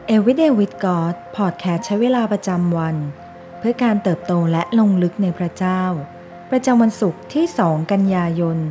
Everyday with God พอดแคสต์ใช้เวลาประจำวันเพื่อการเติบโตและลงลึกในพระเจ้าประจำวันศุกร์ที่ 2 กันยายน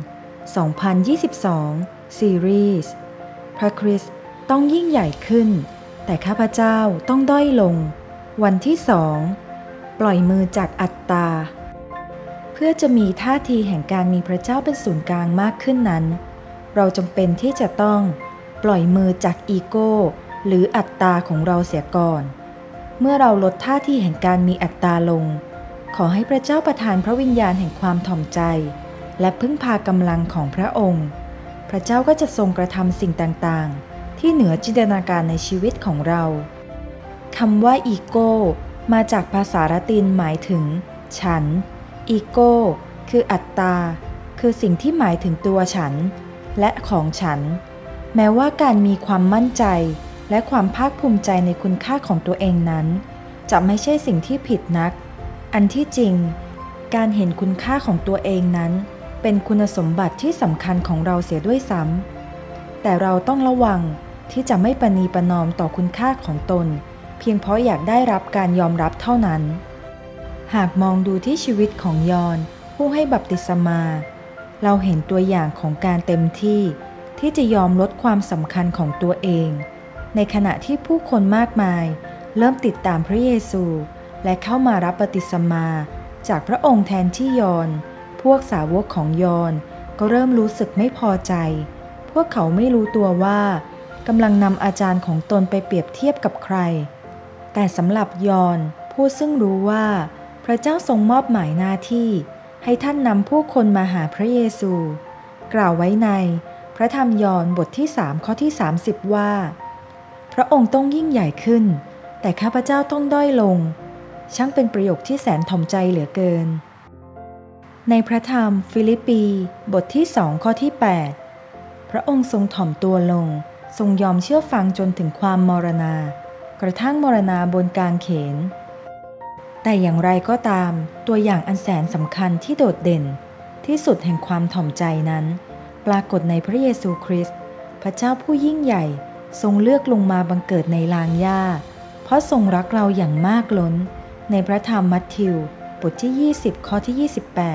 2022 ซีรีส์พระคริสต์ต้องยิ่งใหญ่ขึ้นแต่ข้าพเจ้าต้องด้อยลงวันที่ 2 ปล่อยมือจากอัตตาเพื่อจะมีท่าทีแห่งการมีพระเจ้าเป็นศูนย์กลางมากขึ้นนั้นเราจำเป็นที่จะต้องปล่อยมือจากอีโก้หรืออัตตาของเราเสียก่อนเมื่อเราลดท่าทีแห่งการมีอัตตาลงขอให้พระเจ้าประทานพระวิญญาณแห่งความถ่อมใจและพึ่งพากำลังของพระองค์พระเจ้าก็จะทรงกระทำสิ่งต่างๆที่เหนือจินตนาการในชีวิตของเราคำว่าอีโก้มาจากภาษาละตินหมายถึงฉันอีโก้คืออัตตาคือสิ่งที่หมายถึงตัวฉันและของฉันแม้ว่าการมีความมั่นใจและความภาคภูมิใจในคุณค่าของตัวเองนั้นจะไม่ใช่สิ่งที่ผิดนักอันที่จริงการเห็นคุณค่าของตัวเองนั้นเป็นคุณสมบัติที่สำคัญของเราเสียด้วยซ้ำแต่เราต้องระวังที่จะไม่ประนีประนอมต่อคุณค่าของตนเพียงเพราะอยากได้รับการยอมรับเท่านั้นหากมองดูที่ชีวิตของยอห์นผู้ให้บัพติศมาเราเห็นตัวอย่างของการเต็มที่จะยอมลดความสำคัญของตัวเองในขณะที่ผู้คนมากมายเริ่มติดตามพระเยซูและเข้ามารับบัพติศมาจากพระองค์แทนที่ยอห์นพวกสาวกของยอห์นก็เริ่มรู้สึกไม่พอใจพวกเขาไม่รู้ตัวว่ากำลังนำอาจารย์ของตนไปเปรียบเทียบกับใครแต่สำหรับยอห์นผู้ซึ่งรู้ว่าพระเจ้าทรงมอบหมายหน้าที่ให้ท่านนำผู้คนมาหาพระเยซูกล่าวไว้ในพระธรรมยอห์นบทที่ 3 ข้อที่ 30 ว่าพระองค์ต้องยิ่งใหญ่ขึ้นแต่ข้าพเจ้าต้องด้อยลงช่างเป็นประโยคที่แสนถ่อมใจเหลือเกินในพระธรรมฟิลิปปีบทที่ 2 ข้อที่ 8พระองค์ทรงถ่อมตัวลงทรงยอมเชื่อฟังจนถึงความมรณากระทั่งมรณาบนกางเขนแต่อย่างไรก็ตามตัวอย่างอันแสนสำคัญที่โดดเด่นที่สุดแห่งความถ่อมใจนั้นปรากฏในพระเยซูคริสต์พระเจ้าผู้ยิ่งใหญ่ทรงเลือกลงมาบังเกิดในลานหญ้าเพราะทรงรักเราอย่างมากล้นในพระธรรมมัทธิวบทที่20ข้อที่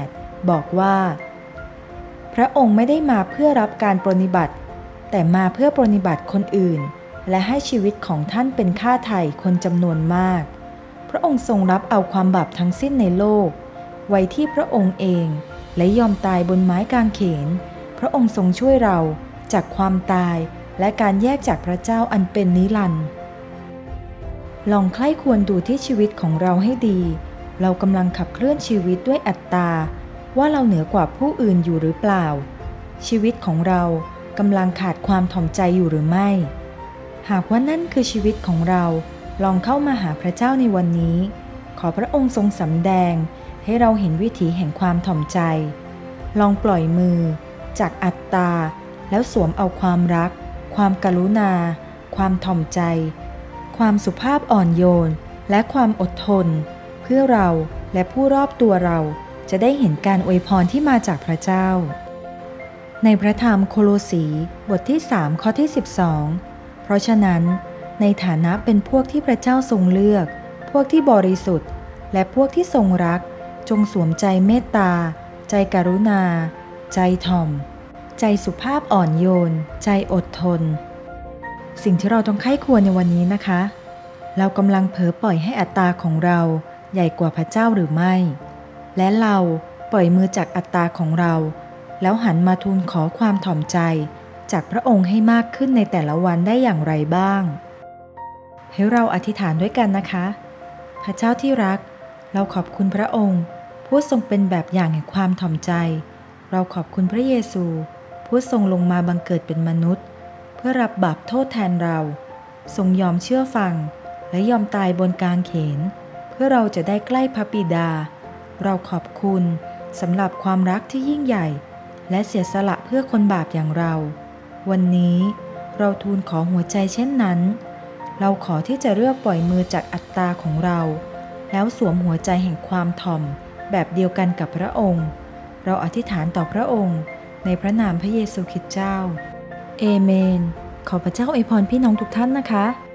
28บอกว่าพระองค์ไม่ได้มาเพื่อรับการปรนนิบัติแต่มาเพื่อปรนนิบัติคนอื่นและให้ชีวิตของท่านเป็นค่าไถ่คนจำนวนมากพระองค์ทรงรับเอาความบาปทั้งสิ้นในโลกไว้ที่พระองค์เองและยอมตายบนไม้กางเขนพระองค์ทรงช่วยเราจากความตายและการแยกจากพระเจ้าอันเป็นนิรันดร์ลองใคร่ควรดูที่ชีวิตของเราให้ดีเรากำลังขับเคลื่อนชีวิตด้วยอัตตาว่าเราเหนือกว่าผู้อื่นอยู่หรือเปล่าชีวิตของเรากำลังขาดความถ่อมใจอยู่หรือไม่หากว่านั่นคือชีวิตของเราลองเข้ามาหาพระเจ้าในวันนี้ขอพระองค์ทรงสำแดงให้เราเห็นวิถีแห่งความถ่อมใจลองปล่อยมือจากอัตตาแล้วสวมเอาความรักความกรุณาความถ่อมใจความสุภาพอ่อนโยนและความอดทนเพื่อเราและผู้รอบตัวเราจะได้เห็นการอวยพรที่มาจากพระเจ้าในพระธรรมโคโลสีบทที่3ข้อที่12เพราะฉะนั้นในฐานะเป็นพวกที่พระเจ้าทรงเลือกพวกที่บริสุทธิ์และพวกที่ทรงรักจงสวมใจเมตตาใจกรุณาใจถ่อมใจสุภาพอ่อนโยนใจอดทนสิ่งที่เราต้องใคร่ควรในวันนี้นะคะเรากำลังเผลอปล่อยให้อัตตาของเราใหญ่กว่าพระเจ้าหรือไม่และเราปล่อยมือจากอัตตาของเราแล้วหันมาทูลขอความถ่อมใจจากพระองค์ให้มากขึ้นในแต่ละวันได้อย่างไรบ้างให้เราอธิษฐานด้วยกันนะคะพระเจ้าที่รักเราขอบคุณพระองค์ผู้ทรงเป็นแบบอย่างแห่งความถ่อมใจเราขอบคุณพระเยซูผู้ทรงลงมาบังเกิดเป็นมนุษย์เพื่อรับบาปโทษแทนเราทรงยอมเชื่อฟังและยอมตายบนกางเขนเพื่อเราจะได้ใกล้พระบิดาเราขอบคุณสำหรับความรักที่ยิ่งใหญ่และเสียสละเพื่อคนบาปอย่างเราวันนี้เราทูลขอหัวใจเช่นนั้นเราขอที่จะเลือกปล่อยมือจากอัตตาของเราแล้วสวมหัวใจแห่งความถ่อมแบบเดียวกันกับพระองค์เราอธิษฐานต่อพระองค์ในพระนามพระเยซูคริสต์เจ้าเอเมนขอพระเจ้าอวยพรพี่น้องทุกท่านนะคะ